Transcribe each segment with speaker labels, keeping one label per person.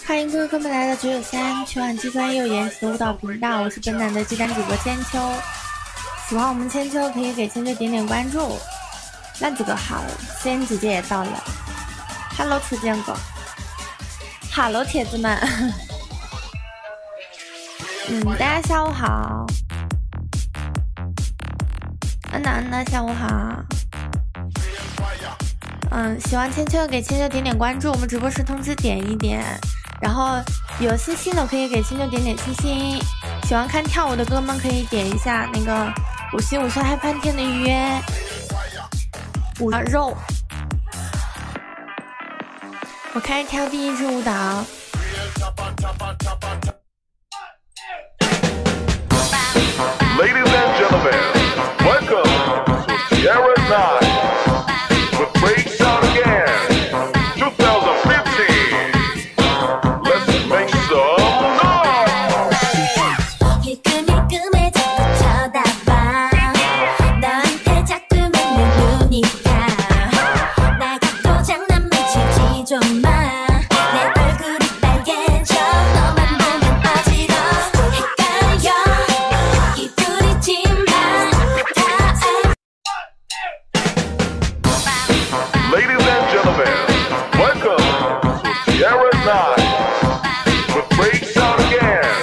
Speaker 1: 欢迎各位客们来到993全网最专业又颜值的舞蹈频道，我是本档的机长主播千秋。喜欢我们千秋可以给千秋点点关注。那这个好，CN姐姐也到了 ，Hello 初见狗 ，Hello 铁子们，大家下午好。安娜下午好。喜欢千秋给千秋点点关注，我们直播时通知点一点，然后有星星的可以给千秋点点星星。喜欢看跳舞的哥们可以点一下那个5星5星嗨翻天的预约。肉，我开始跳第一支舞蹈。
Speaker 2: Ladies and gentlemen, welcome to Sierra Night with Breaks Out Again 2015. Let's make some noise.
Speaker 3: 힐끔힐끔해 자꾸 쳐다봐 너한테 자꾸 맺는 눈이니까 날 갖고 장난만 치지 좀 마 내 얼굴이 빨개져 너만 보면 어지러 헷갈려 이불이지만 다
Speaker 2: Ladies and gentlemen, welcome to Sierra Night with Breaks Out Again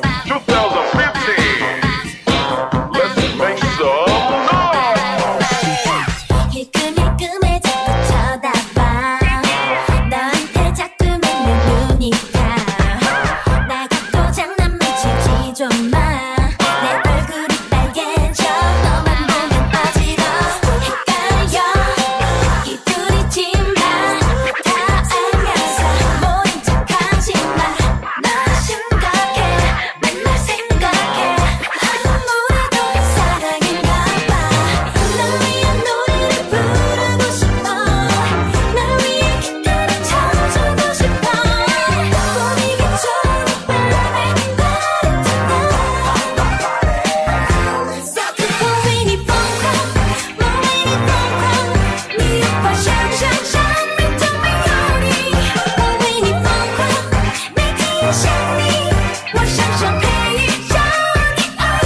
Speaker 2: 2015. Let's make some noise.
Speaker 3: 힐끔힐끔해 자꾸 쳐다봐 너한테 자꾸 맺는 눈이니까 날 갖고 장난만 치지 좀 마 내 얼굴이 빨개져 너만 보면 어지러 헷갈려 이불이지만 다 알면서 모른 척하지 마 나 심각해 맨날 생각해 아무래도 사랑인가 봐널 위한 노래를 부르고 싶어 널 위해 기타를 쳐주고 싶어 분위기 좋은 밤에 모인이 펑펑 모인이 펑펑 네 오빠 샹샹샹 미통미 요리 모인이 펑펑 내 뒤에 샹미 워 샹샹 페이 샹이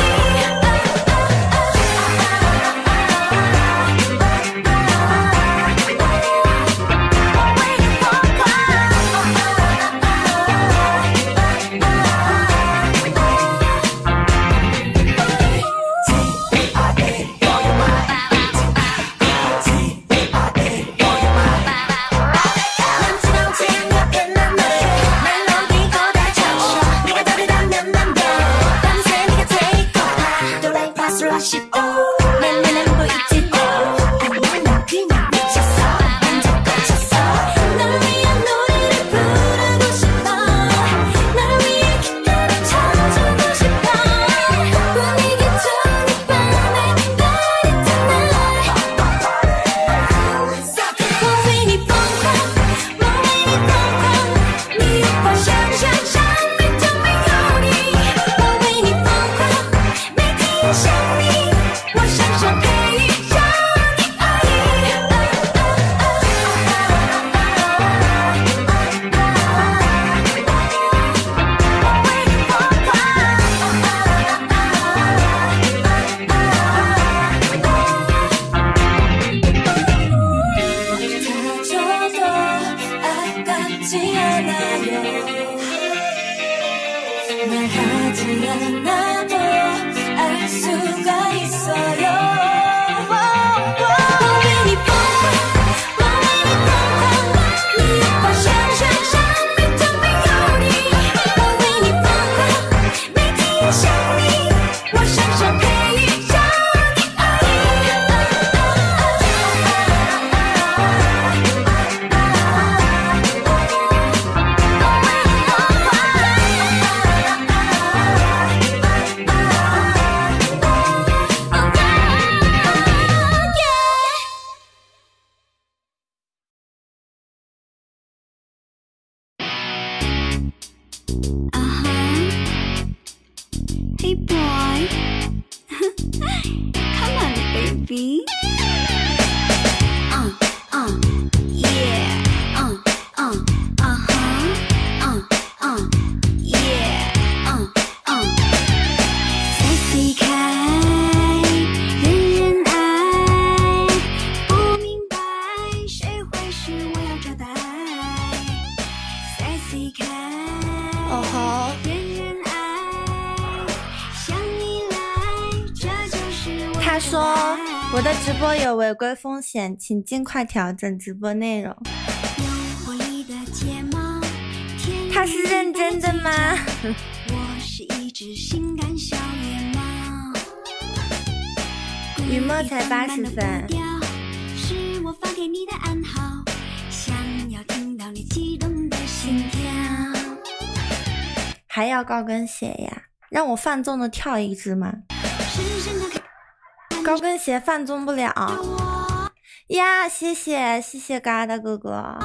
Speaker 3: 넘치는 옆에 난 너의 멜로디 걷어차셔 네가 들으라면 난 돼 밤새 네가 take off 또 라이프 파스로 싶고 내 눈엔 보이지도 않는 난 그냥 미쳤어 완전 꽂혔어 널 위한 노래를 부르고 싶어 널 위해 기타를 쳐주고 싶어 분위기 좋은 이 밤에 Party tonight 모인이 펑펑 모인이 펑펑 네 오빠 샹샹샹 미통미 요리 모인이 펑펑 내 뒤에 샹미 워 샹샹 페이 샹이 다 줘도 아깝지 않아요 말하지 않아도 알 수가 있어요 모인이 펑펑 모인이 펑펑 네 오빠 샹샹샹 미통미 요리 모인이 펑펑 내 뒤에 샹미 워 샹샹 페이 샹이 Hey boy, come on, baby. Yeah,
Speaker 1: 说我的直播有违规风险，请尽快调整直播内容。他是认真的吗？
Speaker 3: 我是一只性感小野猫。
Speaker 1: 雨墨才80分。
Speaker 3: 是我发给你的暗号，想要听到你激动的心跳。
Speaker 1: 还要高跟鞋呀？让我放纵的跳一支吗？高跟鞋放纵不了呀！谢谢疙瘩哥哥。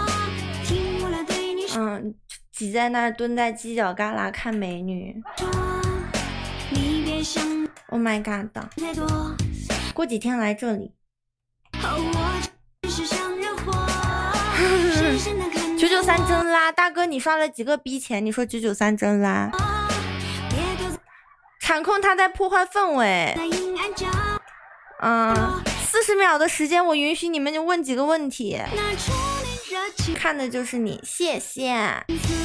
Speaker 1: 挤在那儿蹲在犄角旮旯看美女。Oh my god！ 过几天来这里。993真拉，大哥你刷了几个逼钱？你说993真拉？场控他在破坏氛围。40秒的时间，我允许你们就问几个问题。看的就是你，谢谢。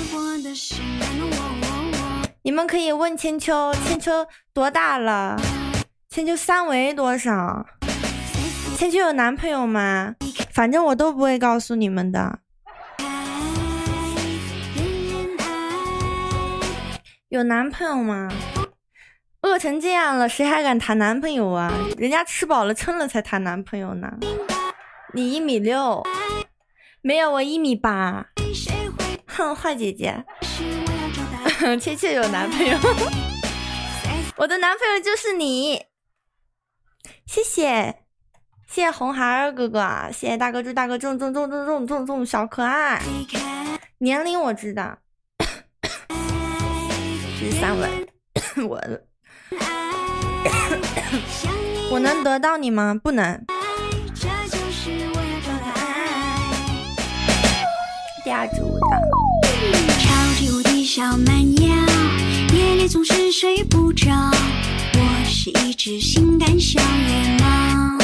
Speaker 1: 你们可以问千秋，千秋多大了？千秋3围多少？千秋有男朋友吗？反正我都不会告诉你们的。有男朋友吗？饿成这样了，谁还敢谈男朋友啊？人家吃饱了撑了才谈男朋友呢。你1.6米，没有，我1.8米。哼，坏姐姐。切切有男朋友。我的男朋友就是你。谢谢红孩儿哥哥，谢谢大哥，祝大哥中小可爱。年龄我知道。13文。我能得到你吗？不能。第二支舞蹈。
Speaker 3: 超级无敌小蛮腰，夜里总是睡不着。我是一只性感小野猫，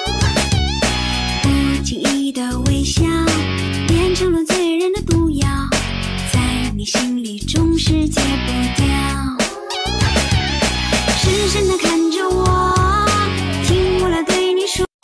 Speaker 3: 不经意的微笑变成了醉人的毒药，在你心里总是戒不掉。深深地看着我，听我来对你说。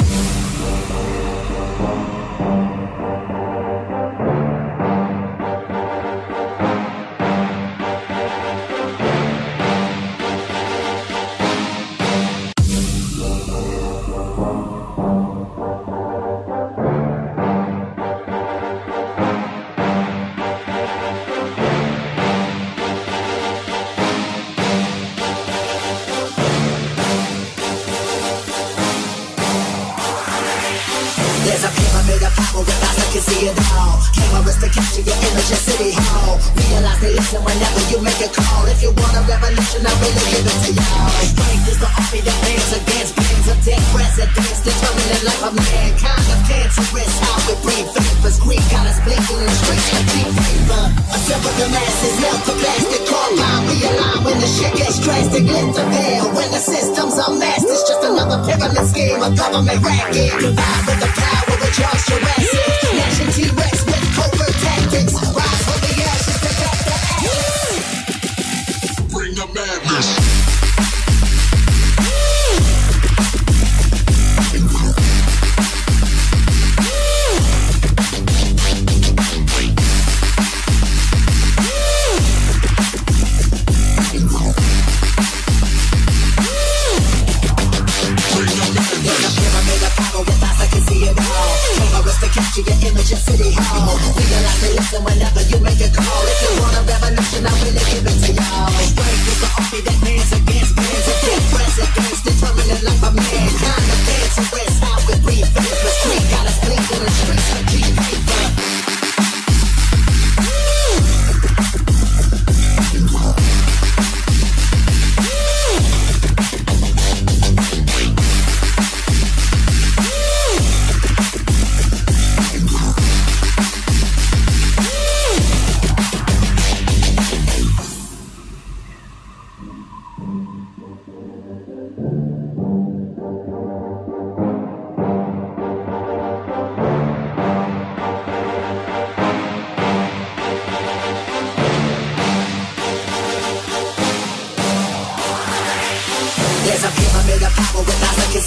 Speaker 4: can see it all. Cameras to capture your image in City Hall. Realize they listen whenever you make a call. If you want a revolution, I really give it to y'all. Strength is the army that bands against bands of dead presidents, determining the life of mankind. Of cancerous, how we breathe vapors. Green got us blinking in the streets like deep vapor. Assemble the masses, melt the plastic carbine. Realign when the shit gets drastic. Lift the veil when the system's a mess. It's just another pyramid scheme, a government racket. Divide with the power, adjust your assets. Nation T-Rex with covert tactics. Rise from the ashes to back the ashes. Bring the madness. Capture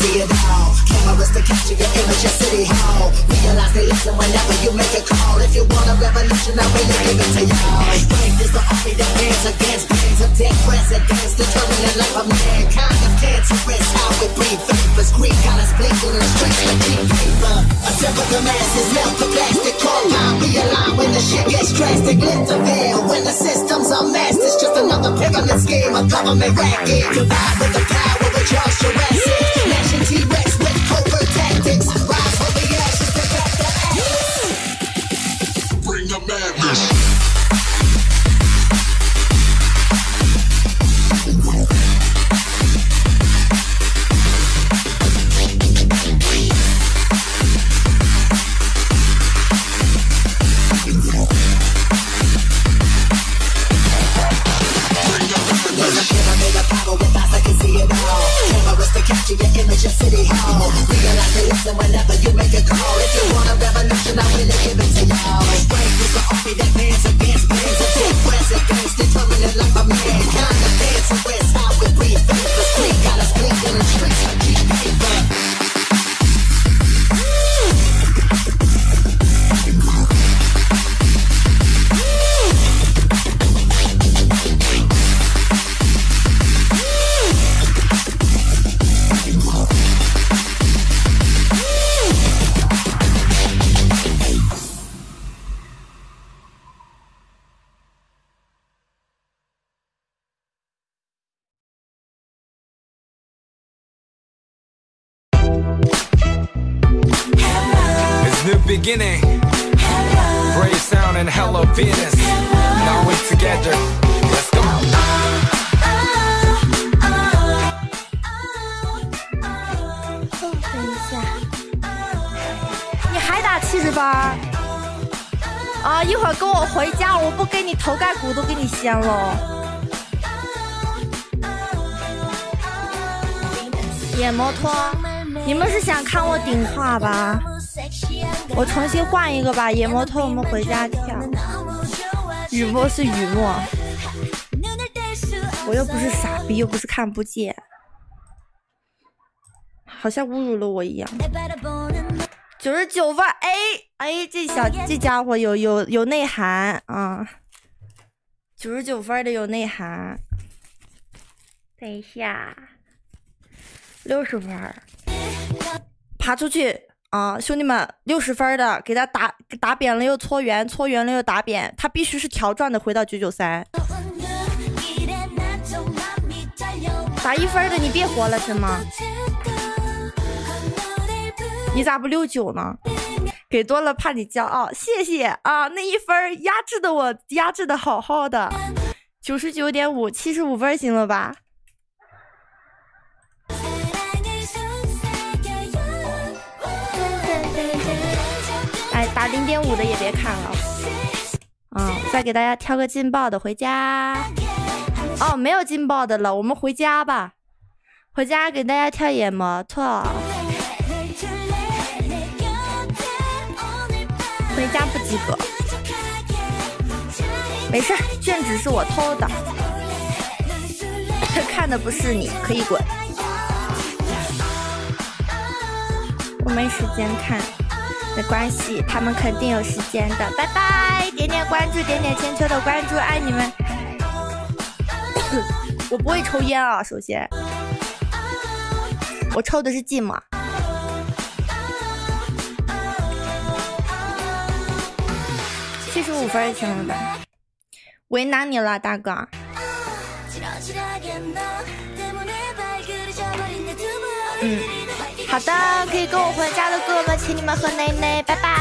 Speaker 4: see it all. Cameras to capture your image at City Hall. Realize they listen whenever you make a call. If you want a revolution, I really give it to y'all. Strength is the army that hands against brains of dead presidents, determining the life of mankind. Of cancerous, how we breathe vapors. Greek got us blinking in the streets like cheap paper. Assemble the masses, melt the plastic. Compound, realign when the shit gets drastic. Lift the veil when the systems are masked. It's just another pyramid scheme, a government racket. Divide with the power of Charles Jurassic. Nation T-Rex with covert tactics. Rise from the ashes to back the ashes. Bring the madness. Capture your image at City Hall. Realize they listen whenever you make a call. If you want a revolution, I really give it to y'all. Strength is the army that bands against brains of dead presidents, determining the life of mankind. The dancerous, how we breathe vapors. Creek got us blinking in the streets like cheap paper.
Speaker 5: New beginning, brave sound and hello Venus. Now we're together. Let's go.
Speaker 1: 等一下，你还打70分啊？一会儿跟我回家，我不给你头盖骨都给你掀喽。野摩托，你们是想看我顶画吧？我重新换一个吧，野摩托我们回家跳。雨墨是雨墨，我又不是傻逼，又不是看不见，好像侮辱了我一样。99分，哎，这家伙有内涵啊！99分的有内涵。等一下，60分，爬出去。啊，兄弟们，60分的给他打扁了又搓圆，搓圆了又打扁，他必须是条状的回到993。打1分的你别活了是吗？你咋不69呢？给多了怕你骄傲，谢谢啊！那1分压制的我压制的好好的，99.5 75分行了吧？打0.5的也别看了。再给大家挑个劲爆的回家。哦，没有劲爆的了，我们回家吧。回家给大家挑野摩托。回家不及格，没事，卷纸是我偷的，看的不是你，可以滚。我没时间看。没关系，他们肯定有时间的。拜拜，点点关注，点点千秋的关注，爱你们。我不会抽烟啊，首先，我抽的是寂寞。75分行了吧？为难你了，大哥。好的，可以跟我回家的哥们，请你们喝奶奶，拜拜。